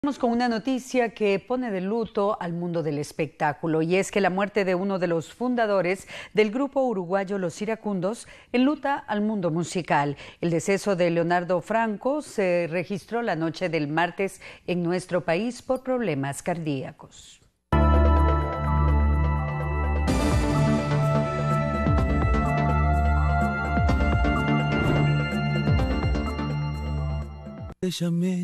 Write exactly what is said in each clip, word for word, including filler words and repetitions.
Vamos con una noticia que pone de luto al mundo del espectáculo, y es que la muerte de uno de los fundadores del grupo uruguayo Los Iracundos enluta al mundo musical. El deceso de Leonardo Franco se registró la noche del martes en nuestro país por problemas cardíacos. Te llamé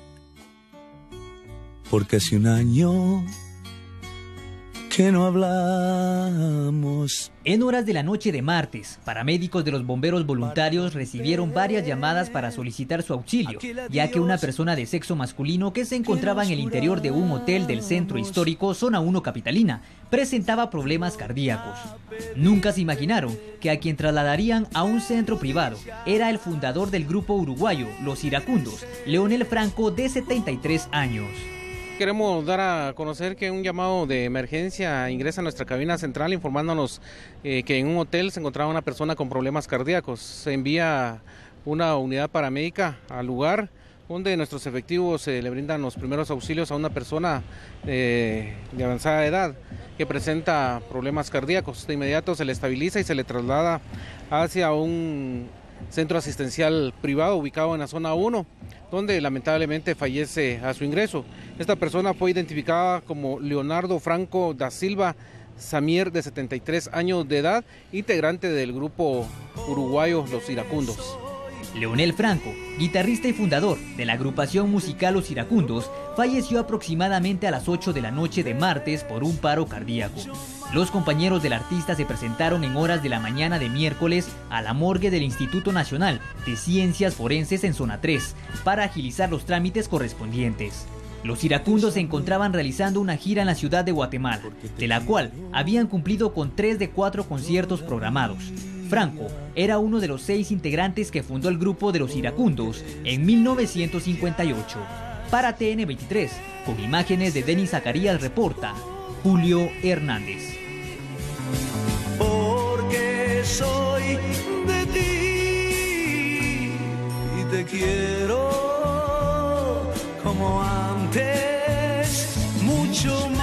porque hace un año que no hablamos. En horas de la noche de martes, paramédicos de los bomberos voluntarios recibieron varias llamadas para solicitar su auxilio, ya que una persona de sexo masculino que se encontraba en el interior de un hotel del centro histórico Zona uno Capitalina presentaba problemas cardíacos. Nunca se imaginaron que a quien trasladarían a un centro privado era el fundador del grupo uruguayo Los Iracundos, Leonel Franco, de setenta y tres años. Queremos dar a conocer que un llamado de emergencia ingresa a nuestra cabina central informándonos eh, que en un hotel se encontraba una persona con problemas cardíacos. Se envía una unidad paramédica al lugar donde nuestros efectivos eh, le brindan los primeros auxilios a una persona eh, de avanzada edad que presenta problemas cardíacos. De inmediato se le estabiliza y se le traslada hacia un centro asistencial privado ubicado en la zona uno, donde lamentablemente fallece a su ingreso. Esta persona fue identificada como Leonardo Franco da Silva Samier, de setenta y tres años de edad, integrante del grupo uruguayo Los Iracundos. Leonel Franco, guitarrista y fundador de la agrupación musical Los Iracundos, falleció aproximadamente a las ocho de la noche de martes por un paro cardíaco. Los compañeros del artista se presentaron en horas de la mañana de miércoles a la morgue del Instituto Nacional de Ciencias Forenses en Zona tres para agilizar los trámites correspondientes. Los Iracundos se encontraban realizando una gira en la ciudad de Guatemala, de la cual habían cumplido con tres de cuatro conciertos programados. Franco era uno de los seis integrantes que fundó el grupo de Los Iracundos en mil novecientos cincuenta y ocho. Para T N veintitrés, con imágenes de Denis Zacarías, reporta Julio Hernández. Porque soy de ti y te quiero como antes, mucho más.